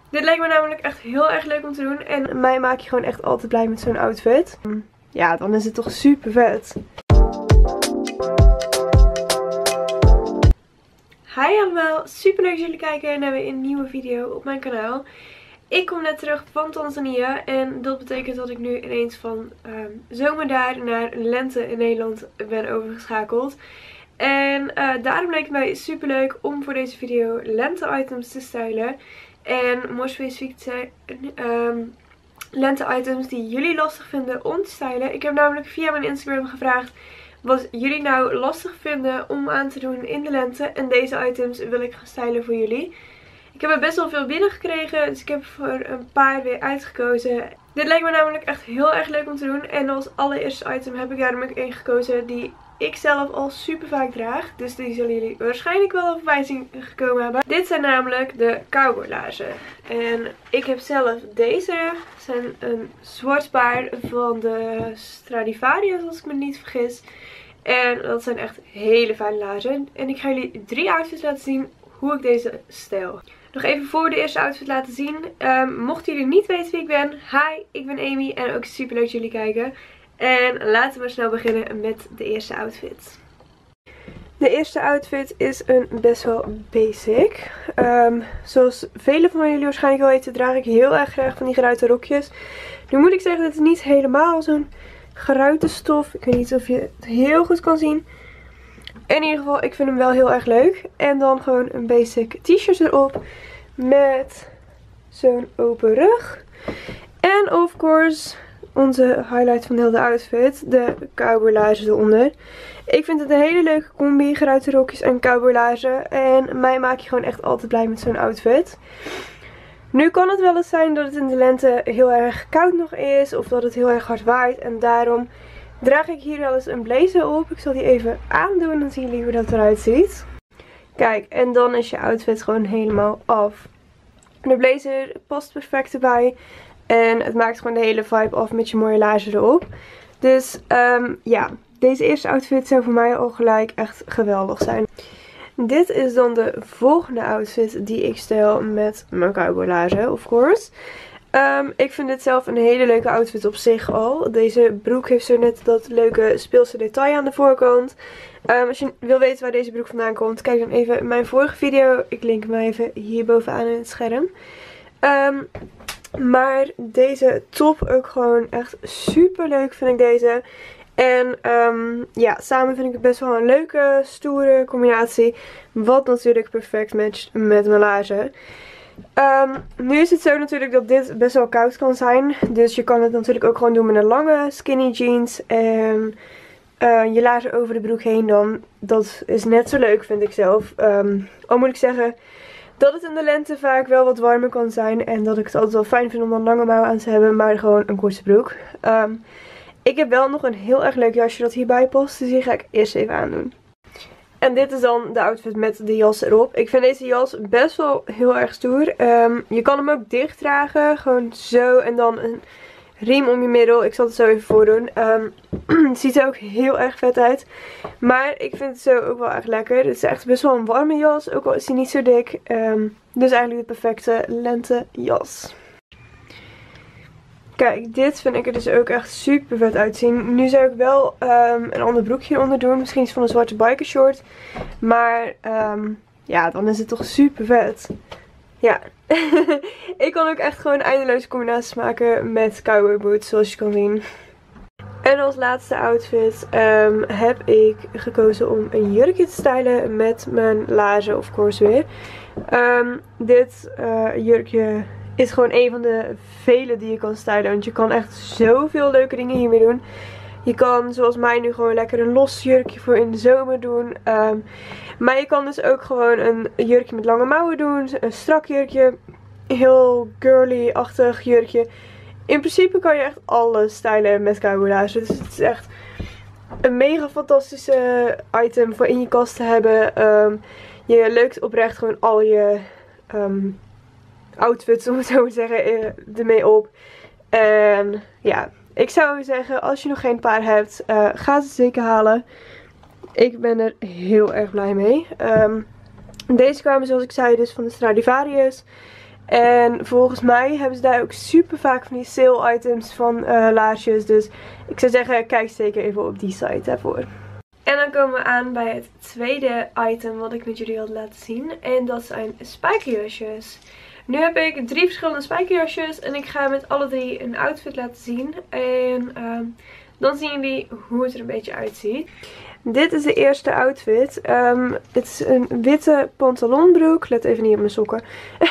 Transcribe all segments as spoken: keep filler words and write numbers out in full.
Dit lijkt me namelijk echt heel erg leuk om te doen. En mij maak je gewoon echt altijd blij met zo'n outfit. Ja, dan is het toch super vet. Hi allemaal, super leuk dat jullie kijken naar weer een nieuwe video op mijn kanaal. Ik kom net terug van Tanzania en dat betekent dat ik nu ineens van um, zomer daar naar lente in Nederland ben overgeschakeld. En uh, daarom leek het mij super leuk om voor deze video lente items te stylen. En more specifiek te zijn um, lente items die jullie lastig vinden om te stylen. Ik heb namelijk via mijn Instagram gevraagd wat jullie nou lastig vinden om aan te doen in de lente. En deze items wil ik gaan stylen voor jullie. Ik heb er best wel veel binnengekregen, dus ik heb voor een paar weer uitgekozen. Dit lijkt me namelijk echt heel erg leuk om te doen. En als allereerste item heb ik daarom ook één gekozen die ik zelf al super vaak draag. Dus die zullen jullie waarschijnlijk wel voorbij zien gekomen hebben. Dit zijn namelijk de cowboylaarzen. En ik heb zelf deze. Het zijn een zwart paar van de Stradivarius als ik me niet vergis. En dat zijn echt hele fijne laarzen. En ik ga jullie drie outfits laten zien hoe ik deze stijl. Nog even voor de eerste outfit laten zien. Um, mochten jullie niet weten wie ik ben. Hi, ik ben Amy en ook super leuk dat jullie kijken. En laten we maar snel beginnen met de eerste outfit. De eerste outfit is een best wel basic. Um, zoals velen van jullie waarschijnlijk wel weten, draag ik heel erg graag van die geruite rokjes. Nu moet ik zeggen, dit is niet helemaal zo'n geruite stof. Ik weet niet of je het heel goed kan zien. In ieder geval, ik vind hem wel heel erg leuk. En dan gewoon een basic t-shirt erop. Met zo'n open rug. En of course, onze highlight van de hele outfit. De cowboylaarzen eronder. Ik vind het een hele leuke combi. Geruite rokjes en cowboylaarzen. En mij maak je gewoon echt altijd blij met zo'n outfit. Nu kan het wel eens zijn dat het in de lente heel erg koud nog is. Of dat het heel erg hard waait. En daarom draag ik hier wel eens een blazer op. Ik zal die even aandoen. Dan zien jullie hoe dat eruit ziet. Kijk, en dan is je outfit gewoon helemaal af. De blazer past perfect erbij. En het maakt gewoon de hele vibe af met je mooie laarzen erop. Dus um, ja, deze eerste outfit zou voor mij al gelijk echt geweldig zijn. Dit is dan de volgende outfit die ik stijl met mijn cowboylaarzen, of course. Um, ik vind dit zelf een hele leuke outfit op zich al. Deze broek heeft zo net dat leuke speelse detail aan de voorkant. Um, als je wil weten waar deze broek vandaan komt, kijk dan even mijn vorige video. Ik link hem even hier bovenaan in het scherm. Um, maar deze top ook gewoon echt super leuk vind ik deze. En um, ja, samen vind ik het best wel een leuke, stoere combinatie. Wat natuurlijk perfect matcht met mijn laarzen. Um, nu is het zo natuurlijk dat dit best wel koud kan zijn. Dus je kan het natuurlijk ook gewoon doen met een lange skinny jeans. En uh, je laarzen over de broek heen dan. Dat is net zo leuk vind ik zelf. Um, al moet ik zeggen dat het in de lente vaak wel wat warmer kan zijn. En dat ik het altijd wel fijn vind om een lange mouw aan te hebben. Maar gewoon een korte broek. Um, ik heb wel nog een heel erg leuk jasje dat hierbij past. Dus die ga ik eerst even aandoen. En dit is dan de outfit met de jas erop. Ik vind deze jas best wel heel erg stoer. Um, je kan hem ook dicht dragen. Gewoon zo. En dan een riem om je middel. Ik zal het zo even voordoen. Um, het ziet er ook heel erg vet uit. Maar ik vind het zo ook wel echt lekker. Het is echt best wel een warme jas. Ook al is hij niet zo dik. Um, dus eigenlijk de perfecte lente jas. Kijk, dit vind ik er dus ook echt super vet uitzien. Nu zou ik wel um, een ander broekje eronder doen. Misschien iets van een zwarte biker short. Maar um, ja, dan is het toch super vet. Ja. Ik kan ook echt gewoon eindeloze combinaties maken met cowboy boots, zoals je kan zien. En als laatste outfit um, heb ik gekozen om een jurkje te stylen met mijn laarzen, of course weer. Um, dit uh, jurkje is gewoon een van de vele die je kan stylen. Want je kan echt zoveel leuke dingen hiermee doen. Je kan zoals mij nu gewoon lekker een los jurkje voor in de zomer doen. Um, maar je kan dus ook gewoon een jurkje met lange mouwen doen. Een strak jurkje. Heel girly-achtig jurkje. In principe kan je echt alles stylen met cowboylaarzen. Dus het is echt een mega fantastische item voor in je kast te hebben. Um, je leukt oprecht gewoon al je um, outfits, om het zo te zeggen, ermee op. En ja, ik zou zeggen, als je nog geen paar hebt, uh, ga ze zeker halen. Ik ben er heel erg blij mee. Um, deze kwamen, zoals ik zei, dus van de Stradivarius. En volgens mij hebben ze daar ook super vaak van die sale items van uh, laarsjes. Dus ik zou zeggen, kijk zeker even op die site daarvoor. En dan komen we aan bij het tweede item wat ik met jullie wilde laten zien. En dat zijn spijkerjasjes. Nu heb ik drie verschillende spijkerjasjes. En ik ga met alle drie een outfit laten zien. En uh, dan zien jullie hoe het er een beetje uitziet. Dit is de eerste outfit. Um, het is een witte pantalonbroek. Let even niet op mijn sokken.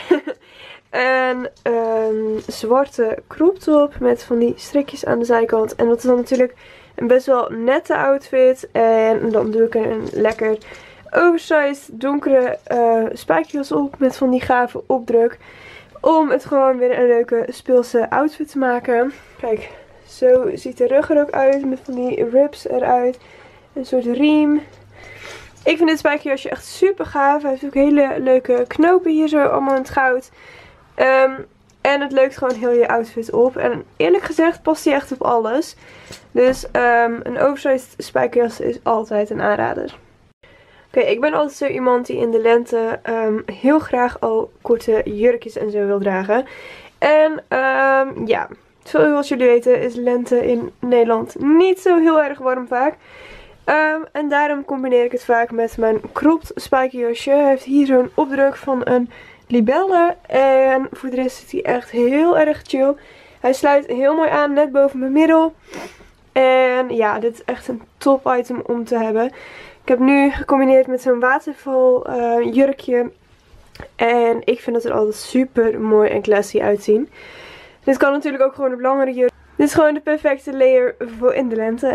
En een zwarte crop top met van die strikjes aan de zijkant. En dat is dan natuurlijk een best wel nette outfit. En dan doe ik er een lekker oversized donkere uh, spijkerjas op met van die gave opdruk. Om het gewoon weer een leuke speelse outfit te maken. Kijk, zo ziet de rug er ook uit met van die ribs eruit. Een soort riem. Ik vind dit spijkerjasje echt super gaaf. Hij heeft ook hele leuke knopen hier zo allemaal in het goud. Um, en het leukt gewoon heel je outfit op. En eerlijk gezegd past hij echt op alles. Dus um, een oversized spijkerjas is altijd een aanrader. Oké, okay, ik ben altijd zo iemand die in de lente um, heel graag al korte jurkjes en zo wil dragen. En um, ja, zoals jullie weten is lente in Nederland niet zo heel erg warm vaak. Um, en daarom combineer ik het vaak met mijn cropped spijkerjasje. Hij heeft hier zo'n opdruk van een libelle. En voor de rest zit hij echt heel erg chill. Hij sluit heel mooi aan, net boven mijn middel. En ja, dit is echt een top item om te hebben. Ik heb nu gecombineerd met zo'n waterval uh, jurkje. En ik vind dat er altijd super mooi en classy uitzien. Dit kan natuurlijk ook gewoon op langere jurk. Dit is gewoon de perfecte layer voor in de lente.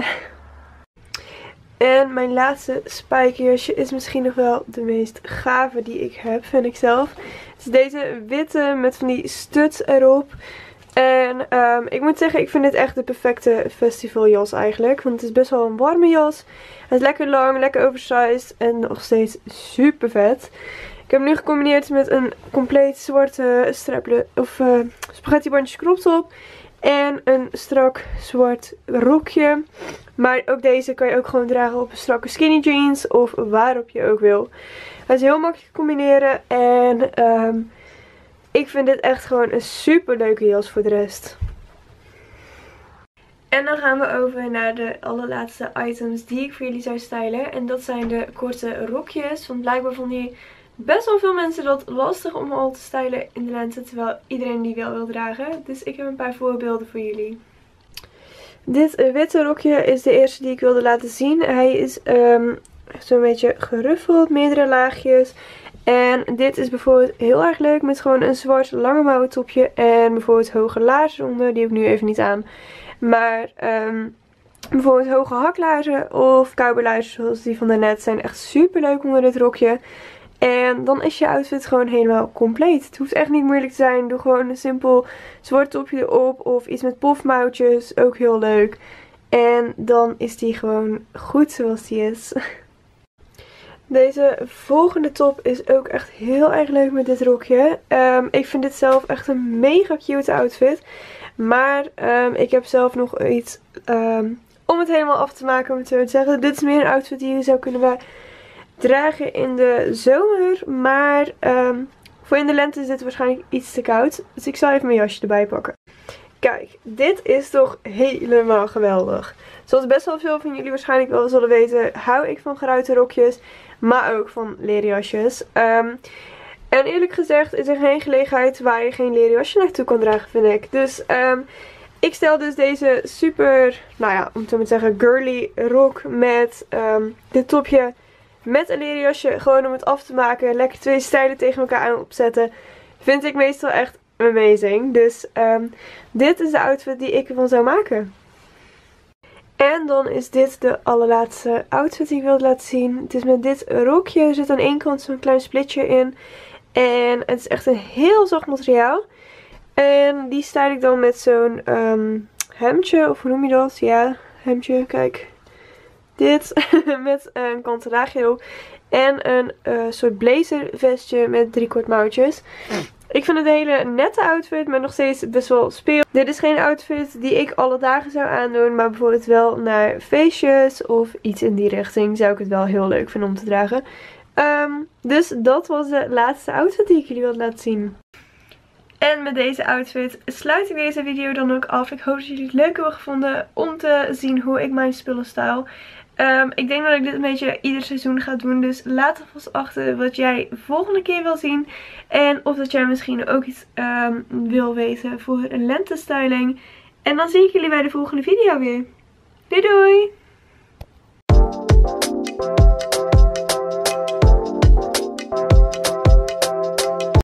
En mijn laatste spijkerjasje is misschien nog wel de meest gave die ik heb, vind ik zelf. Het is deze witte met van die studs erop. En um, ik moet zeggen, ik vind dit echt de perfecte festivaljas eigenlijk. Want het is best wel een warme jas. Hij is lekker lang, lekker oversized en nog steeds super vet. Ik heb hem nu gecombineerd met een compleet zwarte straple, of uh, spaghetti bandjes crop top. En een strak zwart rokje. Maar ook deze kan je ook gewoon dragen op een strakke skinny jeans of waarop je ook wil. Hij is heel makkelijk te combineren en um, ik vind dit echt gewoon een super leuke jas voor de rest. En dan gaan we over naar de allerlaatste items die ik voor jullie zou stylen. En dat zijn de korte rokjes. Want blijkbaar vonden hier best wel veel mensen dat lastig om al te stylen in de lente. Terwijl iedereen die wel wil dragen. Dus ik heb een paar voorbeelden voor jullie. Dit witte rokje is de eerste die ik wilde laten zien. Hij is um, zo'n beetje geruffeld, meerdere laagjes. En dit is bijvoorbeeld heel erg leuk met gewoon een zwart lange mouwen topje. En bijvoorbeeld hoge laarzen onder, die heb ik nu even niet aan. Maar um, bijvoorbeeld hoge haklaarzen of cowboylaarzen zoals die van daarnet zijn echt super leuk onder dit rokje. En dan is je outfit gewoon helemaal compleet. Het hoeft echt niet moeilijk te zijn. Doe gewoon een simpel zwart topje erop of iets met pofmouwtjes. Ook heel leuk. En dan is die gewoon goed zoals die is. Deze volgende top is ook echt heel erg leuk met dit rokje. Um, ik vind dit zelf echt een mega cute outfit. Maar um, ik heb zelf nog iets um, om het helemaal af te maken, om het zo te zeggen. Dit is meer een outfit die je zou kunnen dragen in de zomer. Maar um, voor in de lente is dit waarschijnlijk iets te koud. Dus ik zal even mijn jasje erbij pakken. Kijk, dit is toch helemaal geweldig. Zoals best wel veel van jullie waarschijnlijk wel zullen weten, hou ik van geruite rokjes. Maar ook van leren jasjes. Um, en eerlijk gezegd is er geen gelegenheid waar je geen leren jasje naartoe kan dragen, vind ik. Dus um, ik stel dus deze super, nou ja, om het zo maar te zeggen, girly rok met um, dit topje met een leren jasje. Gewoon om het af te maken. Lekker twee stijlen tegen elkaar aan opzetten. Vind ik meestal echt amazing. Dus um, dit is de outfit die ik ervan zou maken. En dan is dit de allerlaatste outfit die ik wilde laten zien. Het is met dit rokje. Er zit aan één kant zo'n klein splitje in. En het is echt een heel zacht materiaal. En die stijl ik dan met zo'n um, hemdje. Of hoe noem je dat? Ja, hemdje. Kijk. Dit. Met een kanten laagje erop. En een uh, soort blazervestje met driekwart mouwtjes. Ik vind het een hele nette outfit, maar nog steeds best wel speel. Dit is geen outfit die ik alle dagen zou aandoen, maar bijvoorbeeld wel naar feestjes of iets in die richting zou ik het wel heel leuk vinden om te dragen. Um, dus dat was de laatste outfit die ik jullie wilde laten zien. En met deze outfit sluit ik deze video dan ook af. Ik hoop dat jullie het leuk hebben gevonden om te zien hoe ik mijn spullen style. Um, ik denk dat ik dit een beetje ieder seizoen ga doen. Dus laat alvast achter wat jij volgende keer wil zien. En of dat jij misschien ook iets um, wil weten voor een lentestyling. En dan zie ik jullie bij de volgende video weer. Doei doei!